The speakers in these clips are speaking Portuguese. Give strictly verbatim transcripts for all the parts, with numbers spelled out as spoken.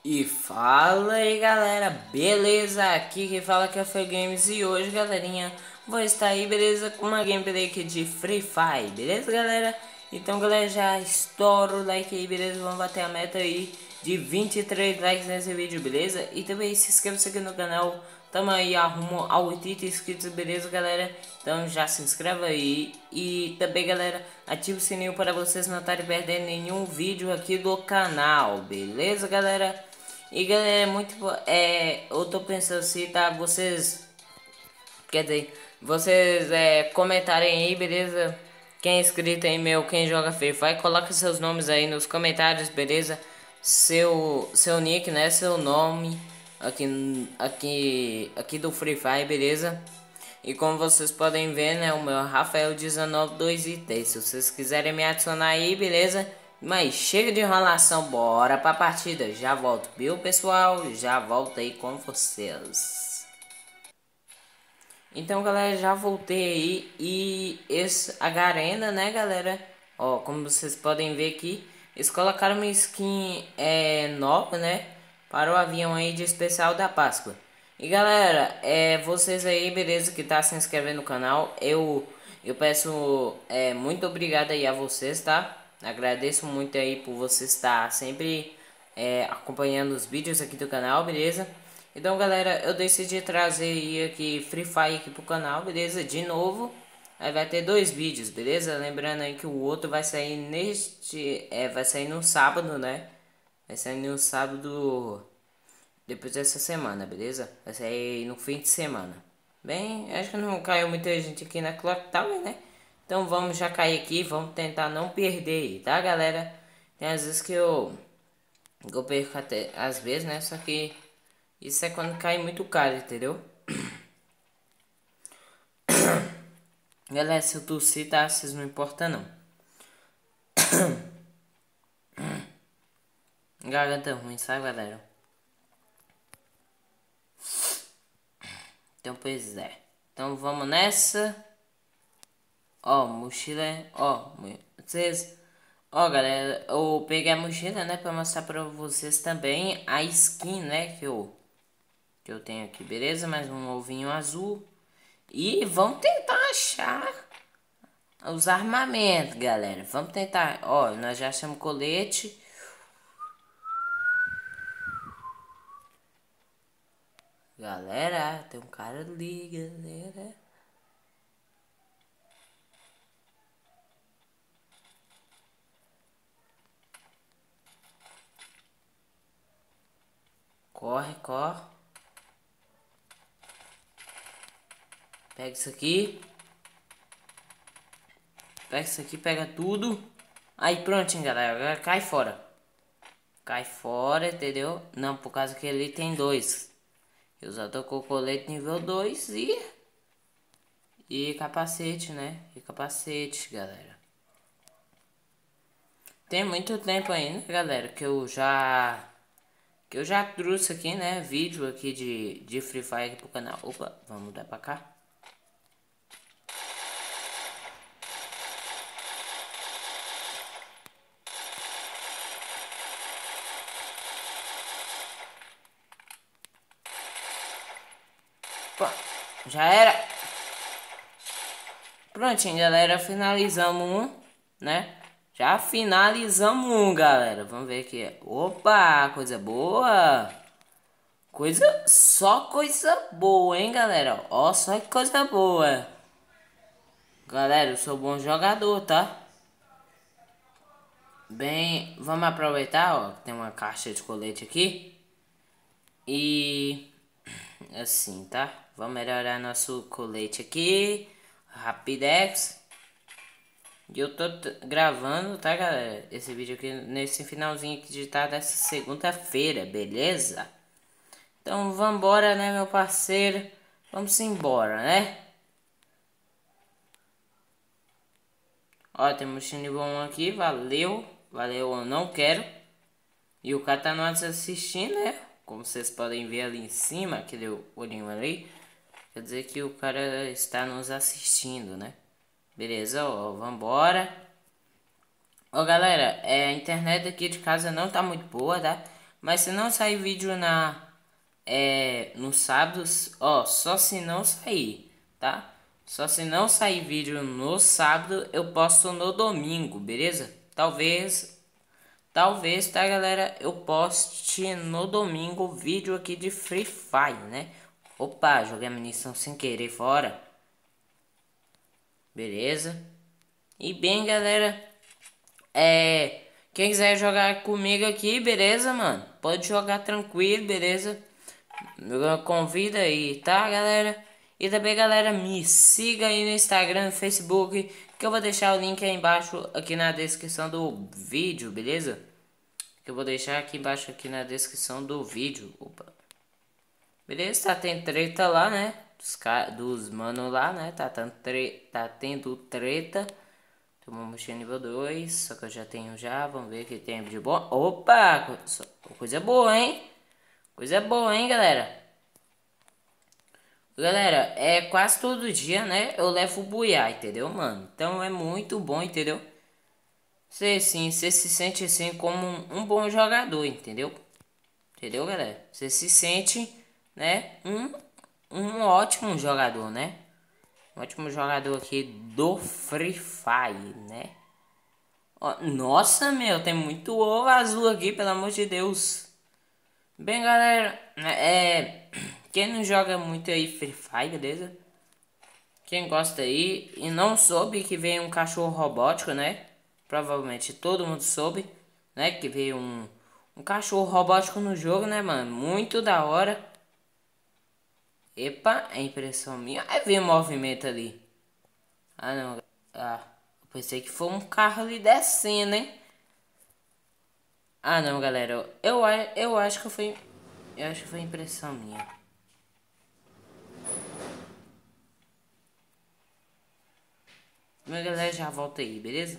E fala aí galera, beleza? Aqui quem fala que é o Fê Games e hoje galerinha, vou estar aí, beleza? Com uma gameplay aqui de Free Fire, beleza galera? Então galera, já estoura o like aí, beleza? Vamos bater a meta aí de vinte e três likes nesse vídeo, beleza? E também se inscreva aqui no canal, tamo aí arrumo a oitenta inscritos, beleza galera? Então já se inscreva aí e também galera, ative o sininho para vocês não estarem perdendo nenhum vídeo aqui do canal, beleza galera? E galera, é muito. É, eu tô pensando se tá vocês. Quer dizer, vocês é, comentarem aí, beleza? Quem é inscrito aí, meu, quem joga Free Fire, coloca seus nomes aí nos comentários, beleza? Seu, seu nick, né? Seu nome aqui, aqui, aqui do Free Fire, beleza? E como vocês podem ver, né? O meu é Rafael dezenove dois e três. Se vocês quiserem me adicionar aí, beleza? Mas chega de enrolação, bora pra partida. Já volto, viu, pessoal? Já volto aí com vocês. Então, galera, já voltei aí. E esse, a Garena, né, galera? Ó, como vocês podem ver aqui, eles colocaram uma skin é, nova, né? Para o avião aí de especial da Páscoa. E galera, é, vocês aí, beleza, que tá se inscrevendo no canal, eu, eu peço é, muito obrigado aí a vocês, tá? Agradeço muito aí por você estar sempre é, acompanhando os vídeos aqui do canal, beleza? Então galera, eu decidi trazer aí aqui Free Fire aqui pro canal, beleza? De novo, aí vai ter dois vídeos, beleza? Lembrando aí que o outro vai sair neste, é, vai sair no sábado, né? Vai sair no sábado depois dessa semana, beleza? Vai sair no fim de semana. Bem, acho que não caiu muita gente aqui na Clock Tower, né? Então vamos já cair aqui, vamos tentar não perder aí, tá galera? Tem às vezes que eu, que eu perco até, às vezes, né? Só que isso é quando cai muito caro, entendeu? Galera, se eu tossir, tá? Vocês não importam não. Garganta ruim, sabe galera? Então pois é. Então vamos nessa. Ó, mochila, ó, vocês, ó galera, eu peguei a mochila, né, pra mostrar pra vocês também a skin, né, que eu, que eu tenho aqui, beleza? Mais um ovinho azul. E vamos tentar achar os armamentos, galera. Vamos tentar, ó, nós já achamos colete. Galera, tem um cara ali, galera. Corre, corre. Pega isso aqui. Pega isso aqui, pega tudo. Aí prontinho, galera. Agora cai fora. Cai fora, entendeu? Não, por causa que ele tem dois. Eu só tô com o colete nível dois e... E capacete, né? E capacete, galera. Tem muito tempo ainda, galera, que eu já... Que eu já trouxe aqui, né? Vídeo aqui de, de Free Fire aqui pro canal. Opa, vamos mudar pra cá. Pô, já era. Prontinho, galera. Finalizamos um, né? Já finalizamos um, galera. Vamos ver aqui. Opa, coisa boa. Coisa, só coisa boa, hein, galera? Ó, só coisa boa. Galera, eu sou bom jogador, tá? Bem, vamos aproveitar, ó. Tem uma caixa de colete aqui. E... Assim, tá? Vamos melhorar nosso colete aqui. Rapidex. E eu tô gravando, tá, galera? Esse vídeo aqui nesse finalzinho aqui de tá dessa segunda-feira, beleza? Então vambora, né, meu parceiro? Vamos embora, né? Ó, temos time bom aqui, valeu. Valeu, eu não quero. E o cara tá nos assistindo, né? Como vocês podem ver ali em cima, aquele olhinho ali. Quer dizer que o cara está nos assistindo, né? Beleza, ó, vambora. Ó, galera, é, a internet aqui de casa não tá muito boa, tá? Mas se não sair vídeo na é, nos sábados, ó, só se não sair, tá? Só se não sair vídeo no sábado, eu posto no domingo, beleza? Talvez, talvez, tá, galera? Eu poste no domingo vídeo aqui de Free Fire, né? Opa, joguei a munição sem querer fora. Beleza? E bem, galera, é... quem quiser jogar comigo aqui, beleza, mano? Pode jogar tranquilo, beleza? Convida aí, tá, galera? E também, galera, me siga aí no Instagram, no Facebook, que eu vou deixar o link aí embaixo, aqui na descrição do vídeo, beleza? Que eu vou deixar aqui embaixo, aqui na descrição do vídeo. Opa. Beleza, tá tendo treta lá, né? Dos, dos mano lá, né? Tá, tendo tre tá tendo treta. Tomou mochila nível dois, só que eu já tenho já. Vamos ver o que tem de bom. Opa! Coisa boa, hein? Coisa boa, hein, galera? Galera, é quase todo dia, né? Eu levo o buiá, entendeu, mano? Então é muito bom, entendeu? Você sim, você se sente assim como um, um bom jogador, entendeu? Entendeu, galera? Você se sente, né? Um, um ótimo jogador, né? Um ótimo jogador aqui do Free Fire, né? Ó, nossa, meu, tem muito ovo azul aqui, pelo amor de Deus. Bem, galera, é... quem não joga muito aí Free Fire, beleza? Quem gosta aí e não soube que veio um cachorro robótico, né? Provavelmente todo mundo soube, né? Que veio um, um cachorro robótico no jogo, né, mano? Muito da hora. Epa, é impressão minha. Aí veio um movimento ali. Ah, não. Ah, eu pensei que foi um carro ali descendo, hein? Ah, não, galera. Eu, eu acho que foi... Eu acho que foi impressão minha. Mas galera, já volta aí, beleza?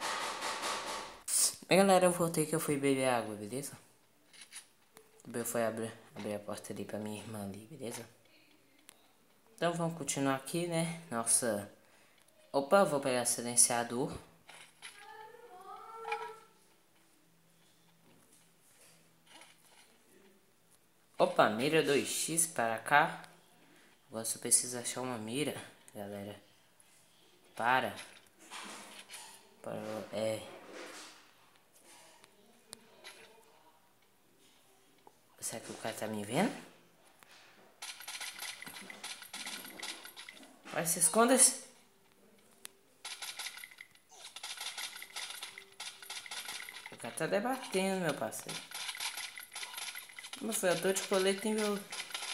Mas galera, eu voltei que eu fui beber água, beleza? Eu fui abrir, abrir a porta ali pra minha irmã ali, beleza? Então vamos continuar aqui, né? Nossa... Opa, vou pegar silenciador. Opa, mira dois x para cá. Agora só precisa achar uma mira, galera. Para. Para, é... Será que o cara tá me vendo? Vai, se esconda-se. O cara tá debatendo, meu parceiro. Como foi? Eu tô de colete em meu...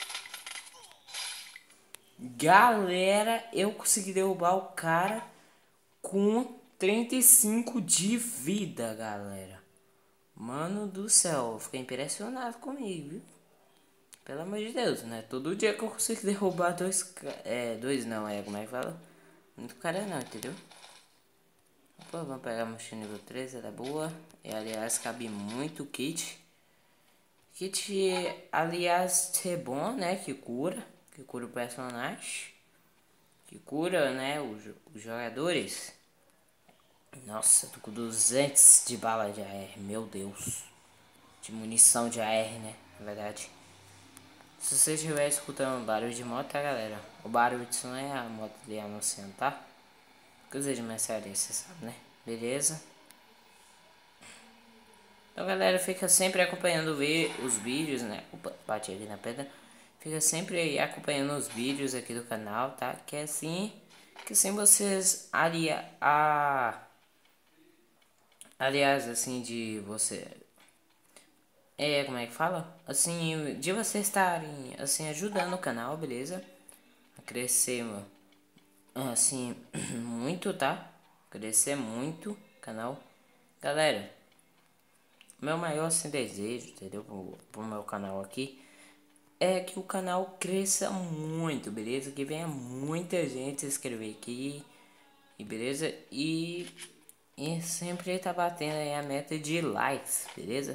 Galera, eu consegui derrubar o cara com trinta e cinco de vida, galera. Mano do céu, eu fiquei impressionado comigo, viu? Pelo amor de Deus, né? Todo dia que eu consigo derrubar dois... É, dois não, é, como é que fala? Muito cara não, entendeu? Opa, vamos pegar a mochila nível três, ela é boa. E, aliás, cabe muito kit. Kit, aliás, é bom, né? Que cura. Que cura o personagem. Que cura, né? Os, os jogadores. Nossa, tô com duzentos de bala de A R, meu Deus. De munição de A R, né? Na verdade. Se você estiver escutando barulho de moto, tá, galera? O barulho disso não é a moto ali anunciando, tá? Coisa de mercearia, você sabe, né? Beleza? Então, galera, fica sempre acompanhando os vídeos, né? Opa, bati ali na pedra. Fica sempre aí acompanhando os vídeos aqui do canal, tá? Que é assim... Que assim vocês... Alia, a... Aliás, assim, de você... É, como é que fala? Assim, de vocês estarem, assim, ajudando o canal, beleza? A crescer, mano. Assim, muito, tá? Crescer muito o canal. Galera, meu maior, assim, desejo, entendeu? Pro, pro meu canal aqui... É que o canal cresça muito, beleza? Que venha muita gente se inscrever aqui. E beleza? E... E sempre tá batendo aí a meta de likes, beleza?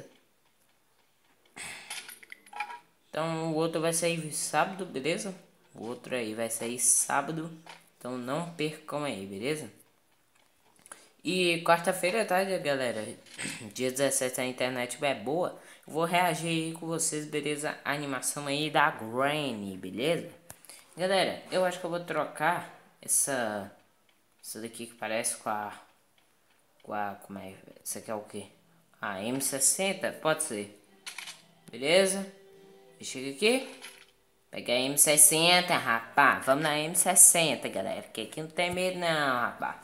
Então o outro vai sair sábado, beleza? O outro aí vai sair sábado. Então não percam aí, beleza? E quarta-feira, tá, galera? Dia dezessete, a internet é boa. Eu vou reagir aí com vocês, beleza? A animação aí da Granny, beleza? Galera, eu acho que eu vou trocar essa... Essa daqui que parece com a... Com a... Como é? Essa aqui é o quê? A M sessenta? Pode ser. Beleza? Chega aqui. Pega a M sessenta, rapá. Vamos na M sessenta, galera. Que aqui não tem medo não, rapá.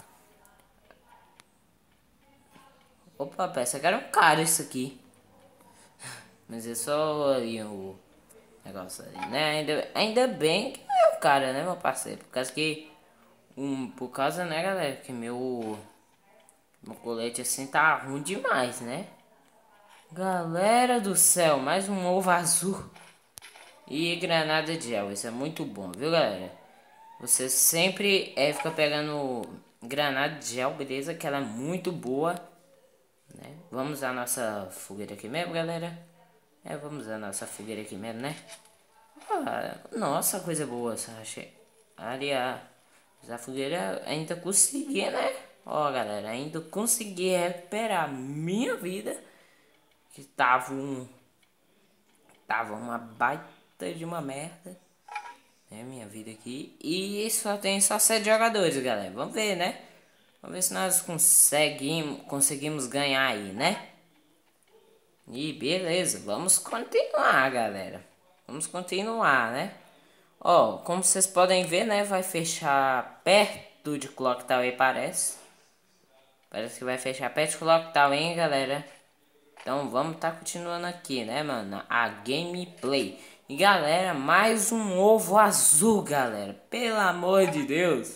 Opa, pensa que era um cara isso aqui. Mas é só ali o negócio ali, né? Ainda, ainda bem que é um cara, né, meu parceiro? Por causa que... Um, por causa, né, galera? Que meu... Meu colete assim tá ruim demais, né? Galera do céu, mais um ovo azul. E granada de gel, isso é muito bom, viu, galera? Você sempre é, fica pegando granada de gel, beleza? Que ela é muito boa, né? Vamos usar a nossa fogueira aqui mesmo, galera. É, vamos usar a nossa fogueira aqui mesmo, né? Ah, nossa, coisa boa, Sasha. Aliás, a fogueira ainda consegui, né? Ó, galera, ainda consegui recuperar minha vida. Que tava um... Tava uma baita de uma merda. É minha vida aqui. E só tem só sete jogadores, galera. Vamos ver, né? Vamos ver se nós conseguimos, conseguimos ganhar aí, né? E beleza, vamos continuar, galera. Vamos continuar, né? Ó, como vocês podem ver, né? Vai fechar perto de Clock Tower, parece. Parece que vai fechar perto de Clock Tower, hein, galera? Então vamos tá continuando aqui, né, mano? A gameplay. E galera, mais um ovo azul, galera. Pelo amor de Deus.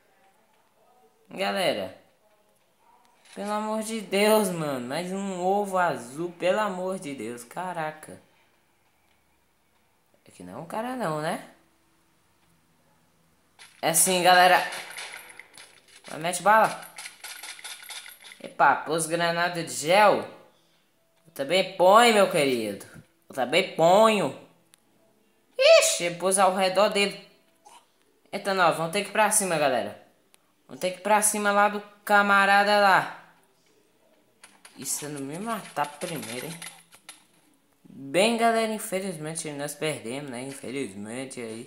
Galera. Pelo amor de Deus, mano. Mais um ovo azul, pelo amor de Deus. Caraca. Aqui não é um cara não, né? É assim, galera. Vai, mete bala. Epa, pôs granada de gel. Eu também ponho, meu querido. Eu também ponho. Ixi, ele pôs ao redor dele. Então, nós vamos ter que ir pra cima, galera. Vamos ter que ir pra cima lá do camarada lá. E se eu não me matar primeiro, hein? Bem, galera, infelizmente nós perdemos, né? Infelizmente aí.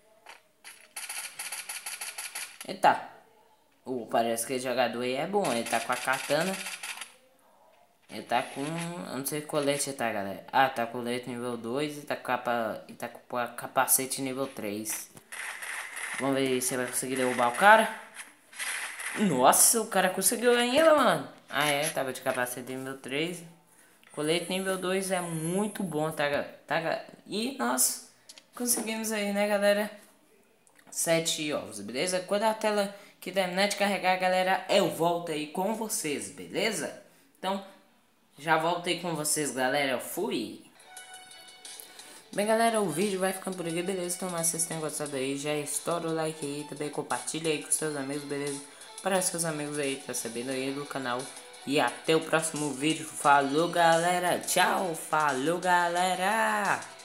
Eita. Uh, parece que esse jogador aí é bom. Ele tá com a katana. Ele tá com... Eu não sei que colete tá, galera. Ah, tá com colete nível dois e tá com, capa... e tá com capacete nível três. Vamos ver se vai conseguir derrubar o cara. Nossa, o cara conseguiu ainda, mano. Ah, é, tava de capacete nível três. Colete nível dois é muito bom, tá, tá? E nós conseguimos aí, né, galera? Sete ovos, beleza? Quando a tela que terminar de carregar, galera, eu volto aí com vocês, beleza? Então, já voltei com vocês, galera. Eu fui. Bem, galera, o vídeo vai ficando por aqui, beleza? Então, mas vocês tenham gostado aí, já estoura o like aí, também compartilha aí com seus amigos, beleza? Para seus amigos aí, tá sabendo aí do canal. E até o próximo vídeo. Falou, galera. Tchau. Falou, galera.